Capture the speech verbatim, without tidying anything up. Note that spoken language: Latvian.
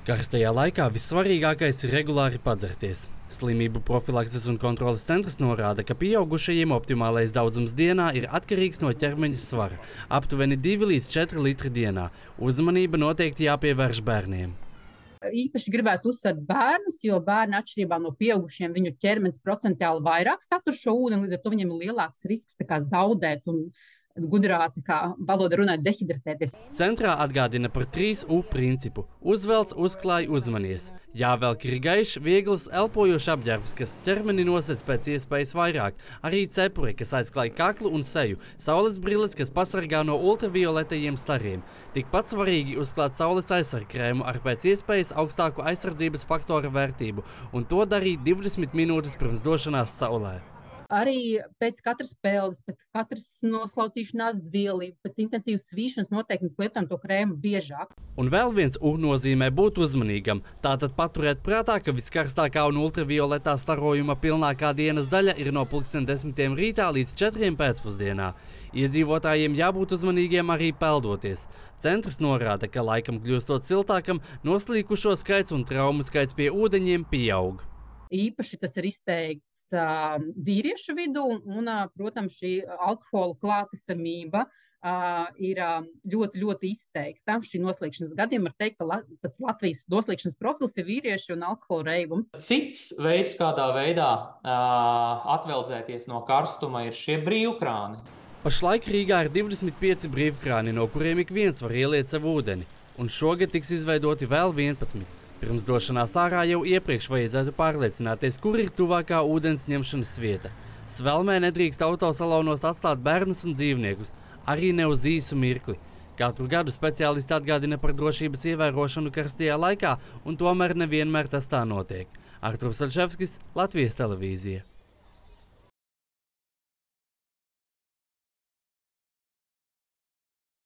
Karstajā laikā vissvarīgākais ir regulāri padzerties. Slimību profilakses un kontroles centrs norāda, ka pieaugušajiem optimālais daudzums dienā ir atkarīgs no ķermeņa svara – aptuveni divi līdz četri litri dienā. Uzmanība noteikti jāpievērš bērniem. Īpaši gribētu uzsvert bērnus, jo bērni atšķirībā no pieaugušiem viņu ķermenis procentuāli vairāk satur šo ūdeni, līdz ar to viņiem ir lielāks risks tā kā zaudēt un gudrāti, kā valoda runāt, dehidratēties. Centrā atgādina par trīs U principu – uzvelc, uzklāj, uzmanies. Jāvelk ir gaišs, viegls, elpojošs apģērbs, kas ķermeni nosec pēc iespējas vairāk, arī cepuri, kas aizklāj kaklu un seju, saules brilles, kas pasargā no ultravioletajiem stariem. Tikpat svarīgi uzklāt saules aizsargkrēmu ar pēc iespējas augstāku aizsardzības faktora vērtību un to darīt divdesmit minūtes pirms došanās saulē. Arī pēc katras peldes, pēc katras noslaucīšanās dvielību, pēc intensīvas svīšanas noteikti mēs lietojam to krēmu biežāk. Un vēl viens U nozīmē būt uzmanīgam. Tātad paturēt prātā, ka viskarstākā un ultravioletā starojuma pilnākā dienas daļa ir no pulksten desmitiem rītā līdz četriem pēcpusdienā. Iedzīvotājiem jābūt uzmanīgiem arī peldoties. Centrs norāda, ka laikam kļūstot siltākam, noslīkušo skaits un traumu skaits pie ūdeņiem pieaug. Īpaši tas ir izteikts uh, vīriešu vidū un, uh, protams, šī alkohola klātesamība uh, ir uh, ļoti, ļoti izteikta. Šī noslīkšanas gadījumā var teikt, ka la pats Latvijas noslīkšanas profils ir vīrieši un alkohola reibums. Cits veids, kādā veidā uh, atveldzēties no karstuma, ir šie brīvkrāni. Pašlaik Rīgā ir divdesmit pieci brīvkrāni, no kuriem ik viens var ieliet savu ūdeni. Un šogad tiks izveidoti vēl vienpadsmit. Pirms došanās ārā jau iepriekš vajadzētu pārliecināties, kur ir tuvākā ūdens ņemšanas vieta. Svelmē nedrīkst autosalaunos atstāt bērnus un dzīvniekus, arī ne uz īsu mirkli. Katru gadu speciālisti atgādina par drošības ievērošanu karstajā laikā, un tomēr nevienmēr tas tā notiek. Arturs Alševskis, Latvijas televīzija.